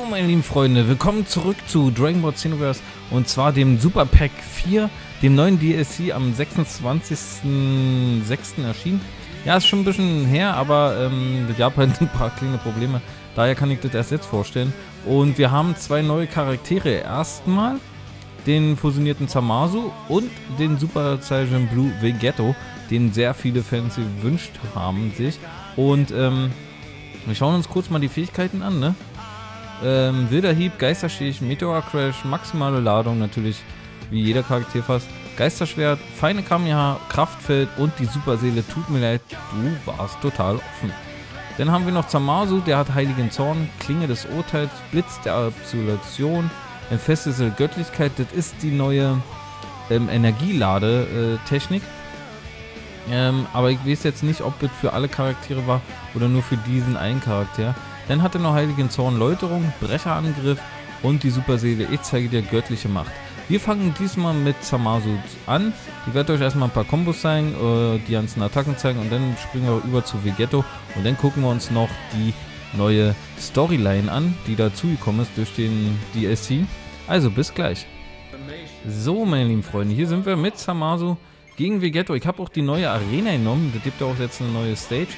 meine lieben Freunde, willkommen zurück zu Dragon Ball Xenoverse und zwar dem Super Pack 4, dem neuen DLC am 26.06. erschienen. Ja, ist schon ein bisschen her, aber ich habe halt ein paar kleine Probleme, daher kann ich das erst jetzt vorstellen. Und wir haben zwei neue Charaktere, erstmal den fusionierten Zamasu und den Super Saiyan Blue Vegetto, den sehr viele Fans gewünscht haben sich. Und wir schauen uns kurz mal die Fähigkeiten an, ne? Wilder Hieb, Geisterstich, Meteor Crash, maximale Ladung, natürlich wie jeder Charakter fast. Geisterschwert, feine Kamehameha, Kraftfeld und die Superseele. Tut mir leid, du warst total offen. Dann haben wir noch Zamasu, der hat Heiligen Zorn, Klinge des Urteils, Blitz der Absolution, entfesselte Göttlichkeit. Das ist die neue Energielade-Technik. Aber ich weiß jetzt nicht, ob das für alle Charaktere war oder nur für diesen einen Charakter. Dann hat er noch Heiligen Zorn, Läuterung, Brecherangriff und die Superseele. Ich zeige dir göttliche Macht. Wir fangen diesmal mit Zamasu an. Ich werde euch erstmal ein paar Kombos zeigen, die ganzen Attacken zeigen und dann springen wir über zu Vegetto und dann gucken wir uns noch die neue Storyline an, die dazugekommen ist durch den DLC. Also bis gleich. So, meine lieben Freunde, hier sind wir mit Zamasu gegen Vegetto. Ich habe auch die neue Arena genommen, da gibt ja auch jetzt eine neue Stage.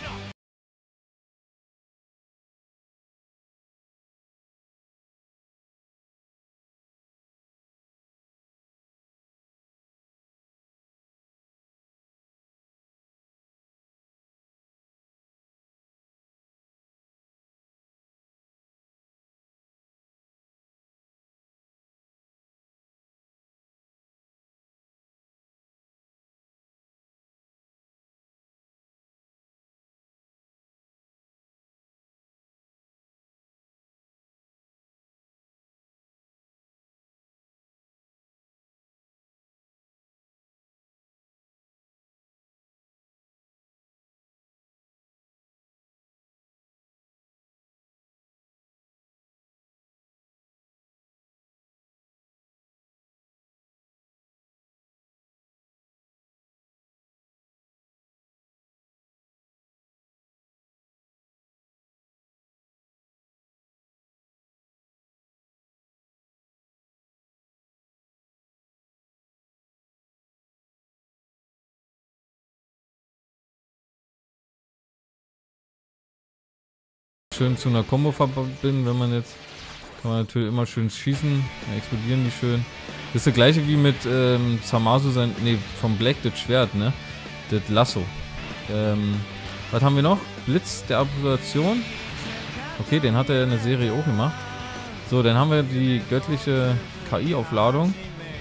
Schön zu einer Combo verbinden, wenn man jetzt, kann man natürlich immer schön schießen, dann explodieren die schön. Das ist das gleiche wie mit Zamasu sein, ne, vom Black das Schwert, ne, das Lasso. Was haben wir noch? Blitz der Absolution. Okay, den hat er in der Serie auch gemacht. So, dann haben wir die göttliche KI-Aufladung.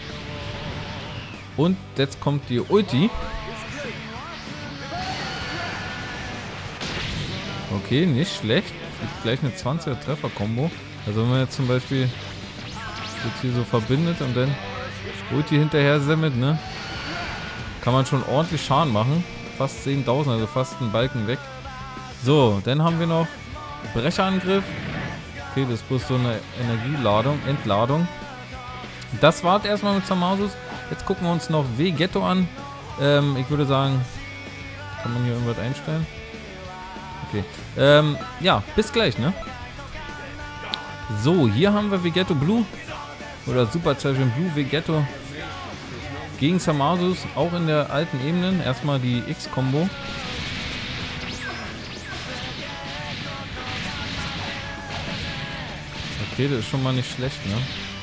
Und jetzt kommt die Ulti. Okay, nicht schlecht. Gibt gleich eine 20er Treffer-Kombo. Also wenn man jetzt zum Beispiel das hier so verbindet und dann Ulti hinterher semmelt, ne? Kann man schon ordentlich Schaden machen. Fast 10.000, also fast einen Balken weg. So, dann haben wir noch Brecherangriff. Okay, das ist bloß so eine Energieladung, Entladung. Das war's erstmal mit Zamasus. Jetzt gucken wir uns noch Vegetto an. Ich würde sagen, kann man hier irgendwas einstellen? Okay. Ja, bis gleich, ne? So, hier haben wir Vegetto Blue. Oder Super Saiyan Blue Vegetto. Gegen Zamasus, auch in der alten Ebene. Erstmal die X-Kombo. Okay, das ist schon mal nicht schlecht, ne?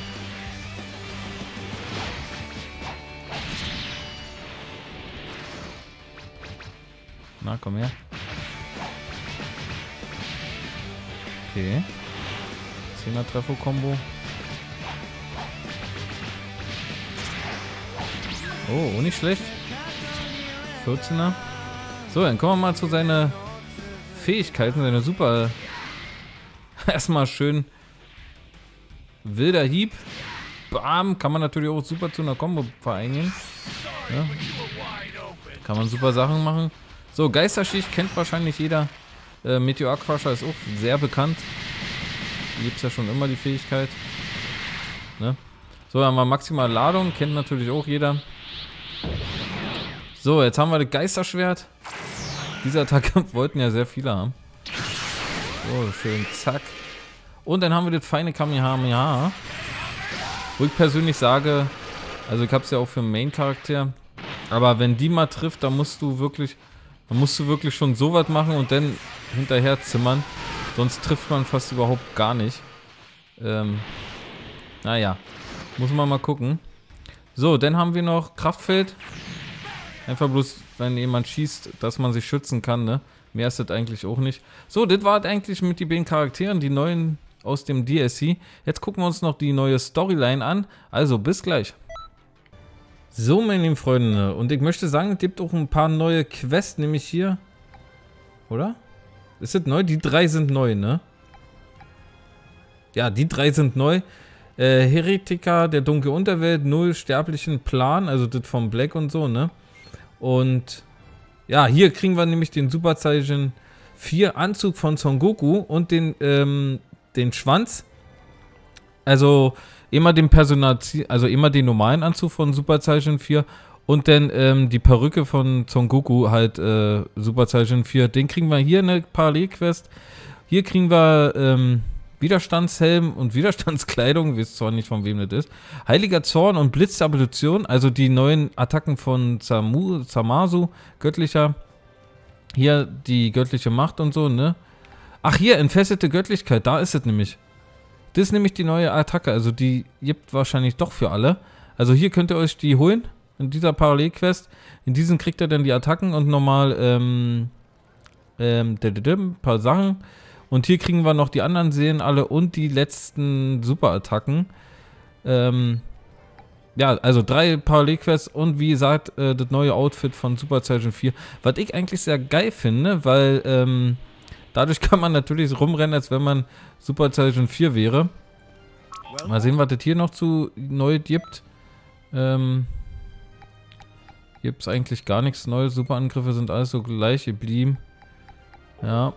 Na, komm her. Okay. 10er Treffer-Kombo. Oh, nicht schlecht. 14er. So, dann kommen wir mal zu seinen Fähigkeiten, seine super. Erstmal schön wilder Hieb. Bam, kann man natürlich auch super zu einer Combo vereinigen. Ja. Kann man super Sachen machen. So, Geisterschicht kennt wahrscheinlich jeder. Meteor Crusher ist auch sehr bekannt. Gibt es ja schon immer die Fähigkeit. Ne? So, dann haben wir maximale Ladung. Kennt natürlich auch jeder. So, jetzt haben wir das Geisterschwert. Diese Attacke wollten ja sehr viele haben. So, schön, zack. Und dann haben wir das feine Kamehameha. Wo ich persönlich sage, also ich habe es ja auch für einen Main-Charakter, aber wenn die mal trifft, dann musst du wirklich schon so was machen und dann hinterher zimmern. Sonst trifft man fast überhaupt gar nicht. Naja, muss man mal gucken. So, dann haben wir noch Kraftfeld. Einfach bloß, wenn jemand schießt, dass man sich schützen kann, ne? Mehr ist das eigentlich auch nicht. So, das war eigentlich mit den beiden Charakteren, die neuen aus dem DLC. Jetzt gucken wir uns noch die neue Storyline an. Also, bis gleich. So, meine lieben Freunde, und ich möchte sagen, es gibt auch ein paar neue Quests, nämlich hier. Oder? Ist das neu? Die 3 sind neu, ne? Ja, die 3 sind neu. Heretiker der dunklen Unterwelt, null sterblichen Plan, also das vom Black und so, ne? Und ja, hier kriegen wir nämlich den Super Saiyan 4 Anzug von Son Goku und den Schwanz. Also immer den immer den normalen Anzug von Super Saiyan 4 und dann die Perücke von Son Goku halt Super Saiyan 4. Den kriegen wir hier eine Parallelquest. Hier kriegen wir Widerstandshelm und Widerstandskleidung, wisst zwar nicht von wem das ist. Heiliger Zorn und Blitzablution, also die neuen Attacken von Zamasu, göttlicher. Hier die göttliche Macht und so, ne? Ach hier, entfesselte Göttlichkeit, da ist es nämlich. Das ist nämlich die neue Attacke, also die gibt wahrscheinlich doch für alle. Also hier könnt ihr euch die holen, in dieser Parallelquest. In diesen kriegt ihr dann die Attacken und nochmal ein paar Sachen. Und hier kriegen wir noch die anderen Seelen alle und die letzten Superattacken. Ja, also 3 Parallelquests und wie gesagt, das neue Outfit von Super Saiyan 4. Was ich eigentlich sehr geil finde, weil dadurch kann man natürlich so rumrennen, als wenn man Super Saiyan 4 wäre. Mal sehen, was das hier noch zu neu gibt. Gibt es eigentlich gar nichts Neues. Superangriffe sind alles so gleich geblieben. Ja.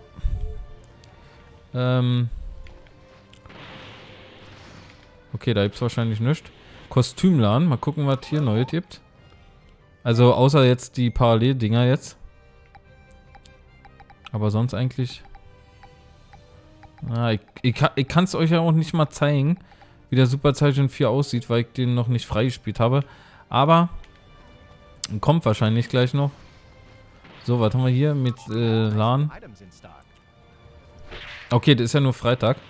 Okay, da gibt es wahrscheinlich nichts. Kostümladen, mal gucken, was hier Neues gibt. Also außer jetzt die Paralleldinger jetzt. Aber sonst eigentlich... ich kann es euch ja auch nicht mal zeigen, wie der Super Saiyan 4 aussieht, weil ich den noch nicht freigespielt habe. Aber kommt wahrscheinlich gleich noch. So, was haben wir hier mit LAN? Okay, das ist ja nur Freitag.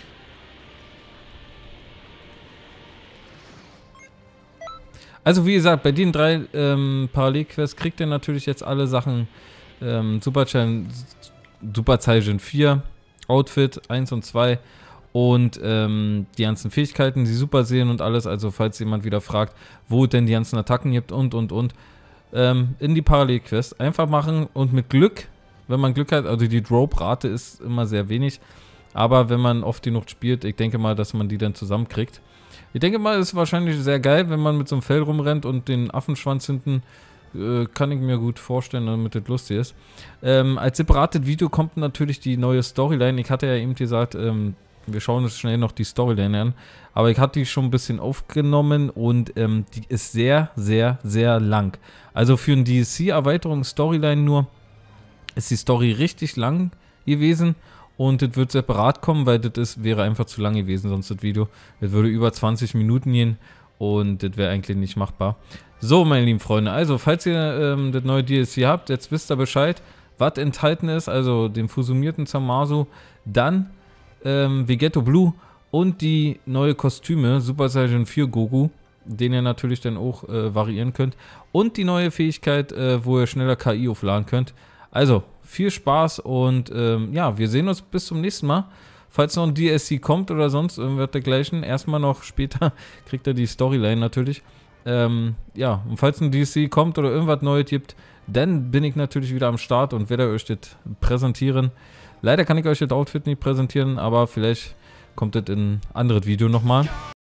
Also wie gesagt, bei den 3 Parallelquests kriegt ihr natürlich jetzt alle Sachen. Super Saiyan 4, Outfit 1 und 2 und die ganzen Fähigkeiten, die Super Seelen und alles. Also falls jemand wieder fragt, wo denn die ganzen Attacken gibt und. In die Parallelquest einfach machen und mit Glück, wenn man Glück hat, also die Drop-Rate ist immer sehr wenig, aber wenn man oft genug spielt, ich denke mal, dass man die dann zusammenkriegt. Ich denke mal, es ist wahrscheinlich sehr geil, wenn man mit so einem Fell rumrennt und den Affenschwanz hinten, kann ich mir gut vorstellen, damit das lustig ist. Als separates Video kommt natürlich die neue Storyline. Ich hatte ja eben gesagt, wir schauen uns schnell noch die Storyline an, aber ich hatte die schon ein bisschen aufgenommen und die ist sehr, sehr, sehr lang. Also für ein DLC-Erweiterung-Storyline nur ist die Story richtig lang gewesen und das wird separat kommen, weil das wäre einfach zu lang gewesen, sonst das Video. Das würde über 20 Minuten gehen und das wäre eigentlich nicht machbar. So, meine lieben Freunde, also falls ihr das neue DLC habt, jetzt wisst ihr Bescheid, was enthalten ist, also den fusionierten Zamasu, dann Vegetto Blue und die neue Kostüme, Super Saiyan 4 Goku, den ihr natürlich dann auch variieren könnt. Und die neue Fähigkeit, wo ihr schneller KI aufladen könnt. Also, viel Spaß und ja, wir sehen uns bis zum nächsten Mal. Falls noch ein DLC kommt oder sonst irgendwas dergleichen, erstmal noch später kriegt ihr die Storyline natürlich. Ja, und falls ein DLC kommt oder irgendwas Neues gibt, dann bin ich natürlich wieder am Start und werde euch das präsentieren. Leider kann ich euch das Outfit nicht präsentieren, aber vielleicht kommt das in ein anderes Video nochmal.